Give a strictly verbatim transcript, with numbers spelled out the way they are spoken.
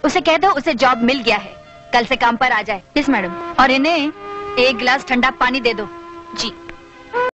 उसे कह दो उसे जॉब मिल गया है, कल से काम पर आ जाए। Yes madam. और इन्हें एक गिलास ठंडा पानी दे दो। जी।